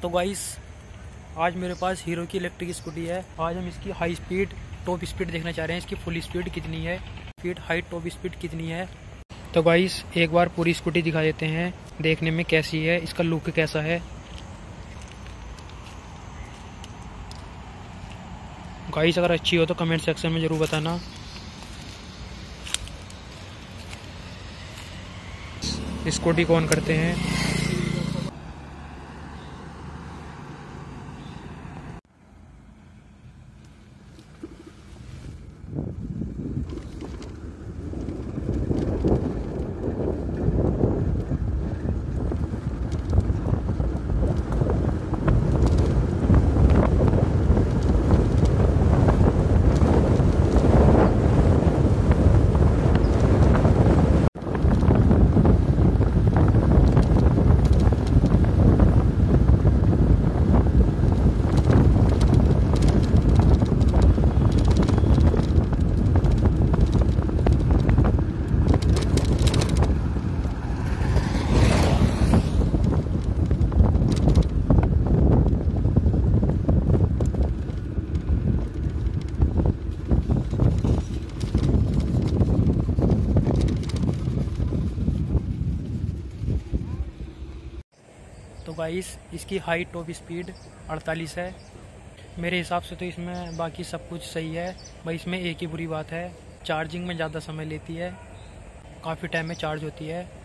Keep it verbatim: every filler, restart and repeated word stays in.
तो गाइस आज मेरे पास हीरो की इलेक्ट्रिक स्कूटी है। आज हम इसकी हाई स्पीड टॉप स्पीड देखना चाह रहे हैं। इसकी फुल स्पीड कितनी है, स्पीड हाई टॉप स्पीड कितनी है। तो गाइस एक बार पूरी स्कूटी दिखा देते हैं, देखने में कैसी है, इसका लुक कैसा है। गाइस अगर अच्छी हो तो कमेंट सेक्शन में ज़रूर बताना। स्कूटी को ऑन करते हैं। तो गाइस इसकी हाई टॉप स्पीड अड़तालीस है। मेरे हिसाब से तो इसमें बाकी सब कुछ सही है, भाई इसमें एक ही बुरी बात है, चार्जिंग में ज़्यादा समय लेती है, काफ़ी टाइम में चार्ज होती है।